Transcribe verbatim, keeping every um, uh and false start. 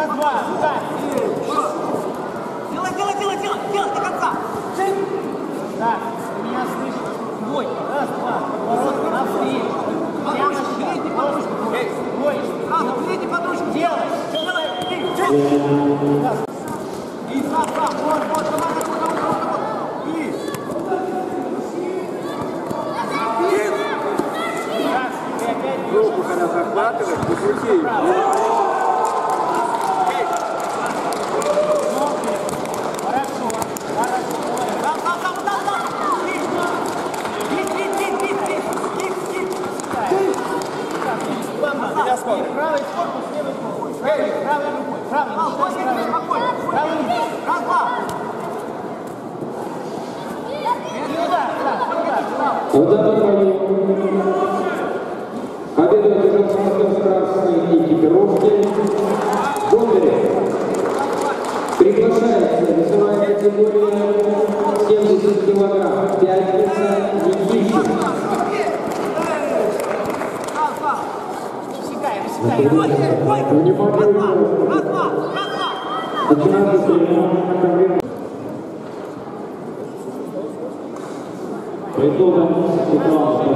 два, дай. Делай, делай, делай, делай, делай до конца. Да, ты меня слышишь. Бой, раз, два, поворот, навстречу. Прямо сейчас. Бой. Сразу, передней подружки. Делай. Делай. И сам, сам. Вот, вот, давай, вот, вот, вот, вот. И. Руку когда захватываешь, покрути. Правый корпус, левый корпус. Правый, правой рукой. Правый, не считай правой рукой. Правый рукой. Раз, два. Удар, удар, удар, удар. Удар бою. Победу одержал в красной экипировке Бондарев. Приглашается весовая категория семьдесят килограмм. Пятница Никитин. По итогам